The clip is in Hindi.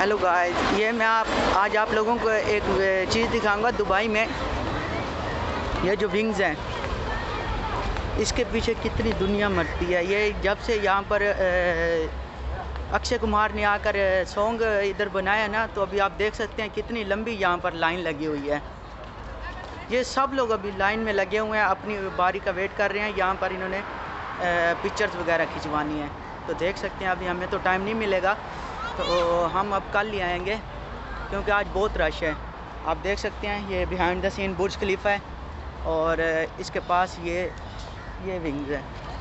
हेलो गाइस, ये मैं आज आप लोगों को एक चीज़ दिखाऊंगा। दुबई में ये जो विंग्स हैं, इसके पीछे कितनी दुनिया मरती है। ये जब से यहाँ पर अक्षय कुमार ने आकर सॉन्ग इधर बनाया ना, तो अभी आप देख सकते हैं कितनी लंबी यहाँ पर लाइन लगी हुई है। ये सब लोग अभी लाइन में लगे हुए हैं, अपनी बारी का वेट कर रहे हैं। यहाँ पर इन्होंने पिक्चर्स वगैरह खिंचवानी है, तो देख सकते हैं। अभी हमें तो टाइम नहीं मिलेगा, तो हम अब कल ही आएंगे, क्योंकि आज बहुत रश है। आप देख सकते हैं ये behind the scene Burj Khalifa है, और इसके पास ये विंग्स है।